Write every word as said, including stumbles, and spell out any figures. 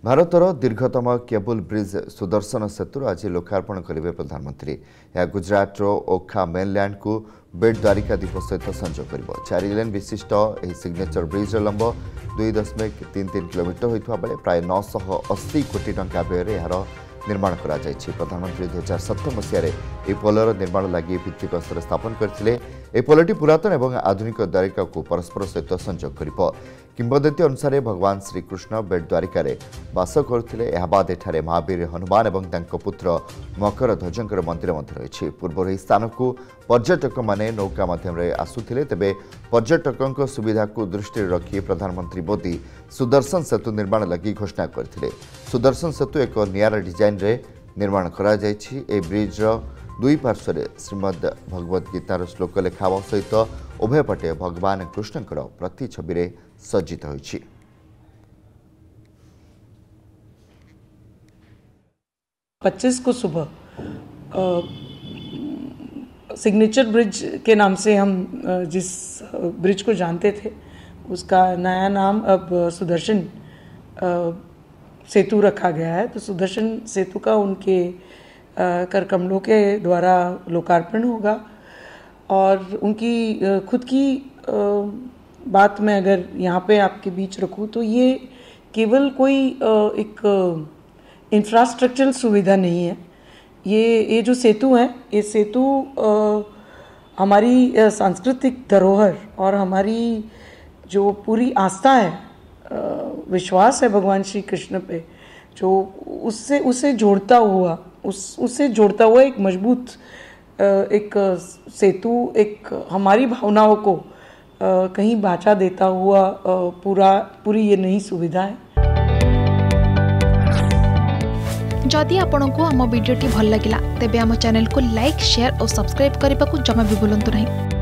भारतर दीर्घतम cable bridge Sudarshan Setu आज लोकार्पण करेंगे प्रधानमंत्री। यह गुजरात ओखा मेनलैंड को बेट द्वारिका द्वीप सहित संजोग कर चार लेन विशिष्ट यह सिग्नेचर ब्रिज लंब दुई दशमिक तीन तीन किलोमीटर होता बेले प्राय नौश अशी कोटी टंका व्यय यार निर्माण करा जायछि। प्रधानमंत्री दुई हजार सतर मसीह यह पोलर निर्माण लगी भित्तिप्रस्तर स्थापन करथिले। यह पोलटी पुरातन और आधुनिक द्वारिका को परस्पर सहित संजोग करिब। किंवदंती अनुसार भगवान श्रीकृष्ण बेट द्वारिका बास करथिले। यह बाद एठारे महावीर हनुमान और तांको पुत्र मकर ध्वजंकर मंदिर मध्य रही। पूर्व यह स्थान को पर्यटक माने नौका माध्यम आसुथिले। तेबे पर्यटकों सुविधा को दृष्टि रखी प्रधानमंत्री मोदी सुदर्शन सेतु निर्माण लगी घोषणा करथिले। सुदर्शन सेतु एक नियारा डिजाइन रे निर्माण करा जायछि। ए ब्रिज दुई पार्श्व श्रीमद भगवद गीतार श्लोक लेखा सहित उभय पटे भगवान कृष्णकर प्रति छवि सज्जित होइछि। पच्चीस को सुबह सिग्नेचर ब्रिज के नाम से हम जिस ब्रिज को जानते थे उसका नया नाम अब सुदर्शन सेतु रखा गया है। तो सुदर्शन सेतु का उनके कर कमलों के द्वारा लोकार्पण होगा। और उनकी खुद की बात मैं अगर यहाँ पे आपके बीच रखूँ तो ये केवल कोई एक इंफ्रास्ट्रक्चरल सुविधा नहीं है। ये ये जो सेतु है ये सेतु हमारी सांस्कृतिक धरोहर और हमारी जो पूरी आस्था है, विश्वास है भगवान श्री कृष्ण पे, जो उससे उसे जोड़ता हुआ उस उससे जोड़ता हुआ एक मजबूत एक सेतु, एक हमारी भावनाओं को कहीं बाँचा देता हुआ पूरा पूरी ये नई सुविधा है। जदि आपंक आम भिडी भल लगा तेब आम चैनल को लाइक शेयर और सब्सक्राइब करने को जमा भी भूलु नहीं।